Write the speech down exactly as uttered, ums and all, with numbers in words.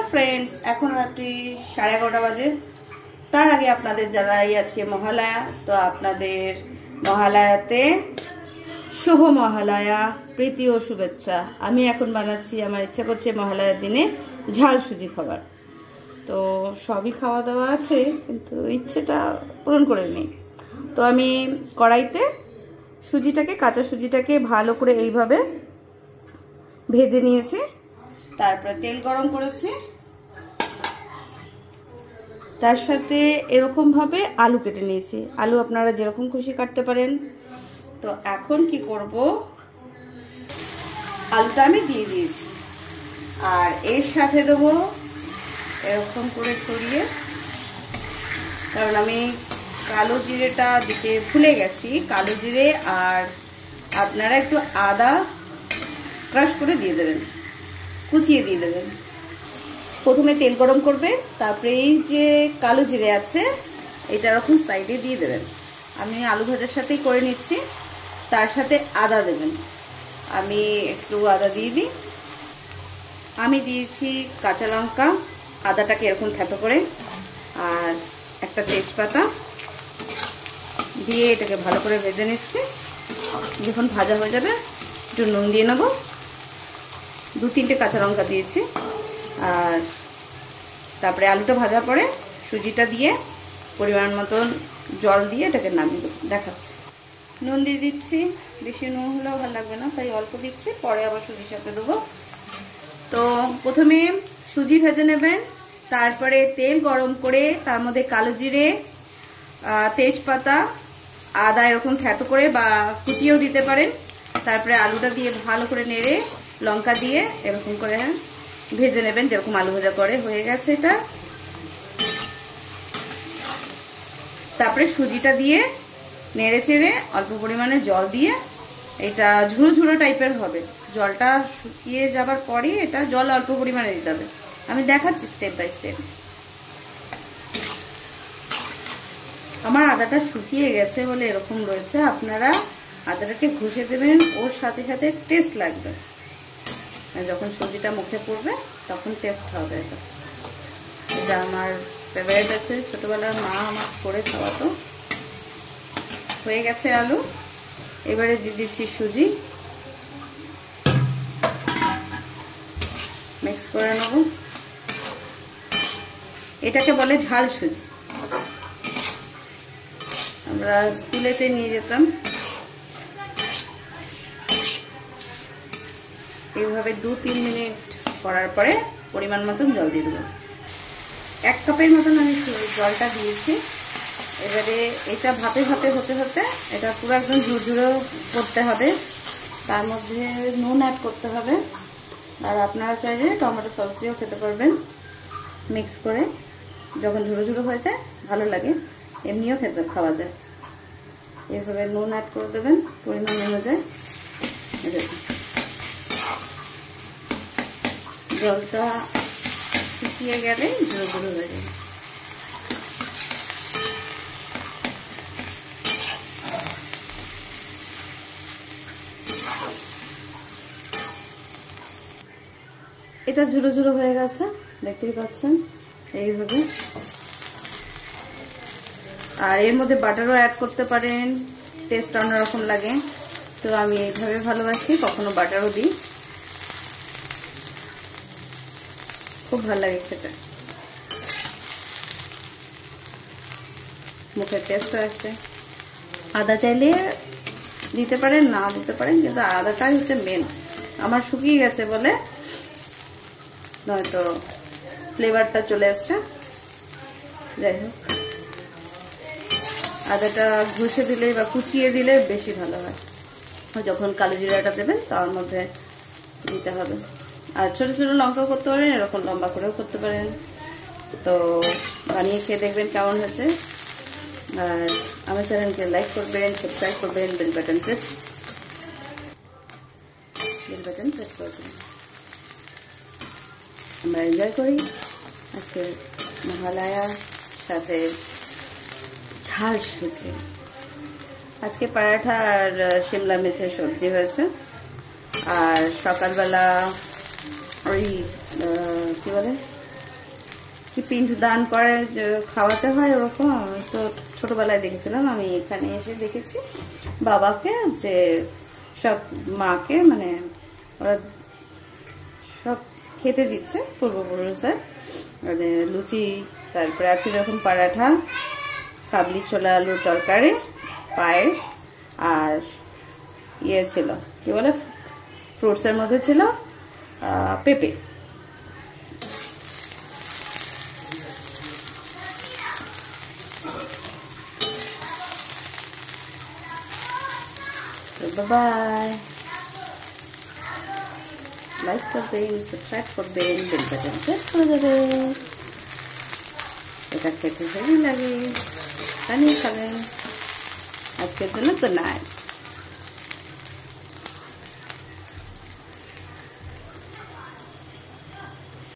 Friends এখন রাত্রি সাড়ে এগারোটা বাজে। তার আগে আপনাদের জানাই আজকে মহালয়া, তো আপনাদের মহালয়াতে শুভ মহালয়া, প্রীতি ও শুভেচ্ছা। আমি এখন বানাচ্ছি, আমার ইচ্ছা করছে মহালয়ার দিনে ঝাল সুজি খাবার। তো সবই খাওয়া দাওয়া আছে কিন্তু ইচ্ছেটা পূরণ করে নিই। তো আমি কড়াইতে সুজিটাকে, কাঁচা সুজিটাকে ভালো করে এইভাবে ভেজে নিয়েছি। তারপরে তেল গরম করেছি, তার সাথে এরকম ভাবে আলু কেটে নিয়েছি। আলু আপনারা যেরকম খুশি কাটতে পারেন। তো এখন কি করব, আলুটা আমি দিয়ে দিয়েছি আর এর সাথে দেবো এরকম করে ছড়িয়ে, কারণ আমি কালো জিরেটা দিতে ভুলে গেছি। কালো জিরে আর আপনারা একটু আদা ক্রাশ করে দিয়ে দেবেন, কুচিয়ে দিয়ে দেবেন। প্রথমে তেল গরম করবে, তারপরে এই যে কালো জিরে আছে এটা এরকম সাইডে দিয়ে দেবেন। আমি আলু ভাজার সাথেই করে নিচ্ছি। তার সাথে আদা দেবেন, আমি একটু আদা দিয়ে দিই। আমি দিয়েছি কাঁচা লঙ্কা, আদাটাকে এরকম থেতো করে, আর একটা তেজপাতা দিয়ে এটাকে ভালো করে ভেজে নিচ্ছি। যখন ভাজা হয়ে যাবে একটু নুন দিয়ে নেবো, দু তিনটে কাঁচা লঙ্কা দিয়েছি। আর তারপরে আলুটা ভাজা পরে সুজিটা দিয়ে পরিমাণ মতন জল দিয়ে এটাকে নামিয়ে দেখাচ্ছি। নুন দিয়ে দিচ্ছি, বেশি নুন হলেও ভালো লাগবে না, তাই অল্প দিচ্ছি, পরে আবার সুজির সাথে দেবো। তো প্রথমে সুজি ভেজে নেবেন, তারপরে তেল গরম করে তার মধ্যে কালো জিরে, তেজপাতা, আদা এরকম থেতো করে বা কুচিয়েও দিতে পারেন। তারপরে আলুটা দিয়ে ভালো করে নেড়ে লঙ্কা দিয়ে এরকম করে ভেজে নেবেন, যেরকম আলু ভাজা করে। হয়ে গেছে এটা। তারপরে সুজিটা দিয়ে নেড়ে চেড়ে অল্প পরিমাণে জল দিয়ে এটা ঝুড়ো ঝুড়ো টাইপের হবে। জলটা শুকিয়ে যাবার পরই এটা জল অল্প পরিমাণে দিতে হবে। আমি দেখাচ্ছি স্টেপ বাই স্টেপ। আমার আদাটা শুকিয়ে গেছে বলে এরকম রয়েছে, আপনারা আদাটাকে ঘষে দেবেন, ওর সাথে সাথে টেস্ট লাগবে। যখন সবজিটা মুখে পড়বে তখন টেস্ট হবে। এটা এটা আমার ফেভারিট আছে, ছোটবেলার মা আমার করে খাওয়াতো। হয়ে গেছে আলু, এবারে দিয়ে দিচ্ছি সুজি, মিক্স করে নেব। এটাকে বলে ঝাল সুজি, আমরা স্কুলেতে নিয়ে যেতাম। এইভাবে দু তিন মিনিট করার পরে পরিমাণ মতন জল দিয়ে দেবো। এক কাপের মতন আমি জলটা দিয়েছি। এবারে এটা ভাপে ভাপে হতে হতে এটা পুরো একদম ঝুরঝুরো করতে হবে। তার মধ্যে নুন অ্যাড করতে হবে, আর আপনারা চাইলে টমেটো সস দিয়েও খেতে পারবেন। মিক্স করে যখন ঝুরো ঝুরো হয়ে যায় ভালো লাগে, এমনিও খেতে খাওয়া যায়। এভাবে নুন অ্যাড করে দেবেন পরিমাণ অনুযায়ী। জলটা শুকিয়ে গেলে ঝুরো ঝুরো হয়ে যাবে। এটা ঝুরো ঝুরো হয়ে গেছে, দেখতেই পাচ্ছেন এইভাবে। আর এর মধ্যে বাটারও অ্যাড করতে পারেন, টেস্ট অন্যরকম লাগে। তো আমি এইভাবে ভালোবাসি, কখনো বাটারও দিই, খুব ভালো লাগে খেতে, মুখের টেস্ট আসে। আদা চাইলে দিতে পারেন, না দিতে পারেন, কিন্তু আদাটাই হচ্ছে মেন। আমার শুকিয়ে গেছে বলে নয়তো ফ্লেভারটা চলে আসছে। যাই হোক, আদাটা ঘষে দিলে বা কুচিয়ে দিলে বেশি ভালো হয়। যখন কালো জিরাটা দেবেন তার মধ্যে দিতে হবে। আর ছোটো ছোটো লঙ্কাও করতে পারেন, এরকম লম্বা করেও করতে পারেন। তো বানিয়ে খেয়ে দেখবেন কেমন হয়েছে। আর আমার চ্যানেলকে লাইক করবেন, সাবস্ক্রাইব করবেন, bell button press bell button press করবেন। আমরা এনজয় করি আজকে মহালয়ার সাথে ঝাল সুজি। আজকে পরাঠা আর শিমলা মির্চের সবজি হয়েছে। আর সকালবেলা ওই কি বলে কি পিণ্ড দান করে খাওয়াতে হয় ওরকম, আমি তো ছোটবেলায় দেখেছিলাম। আমি এখানে এসে দেখেছি বাবাকে যে সব মাকে মানে ওরা সব খেতে দিচ্ছে পূর্বপুরুষদের, মানে লুচি, তারপরে আজকে যখন পরাঠা, কাবলি ছোলা আলুর তরকারি, পায়েস, আর ইয়ে ছিল কি বলে ফ্রুটসের মধ্যে ছিল পেঁপে। বাই, লাইক করবেন, সাবস্ক্রাইব করবেন, বেল বাটন প্রেস করে দেবেন। এটা খেতে হেভি লাগে, বানিয়ে খাবেন। আজকের জন্য গুড নাইট।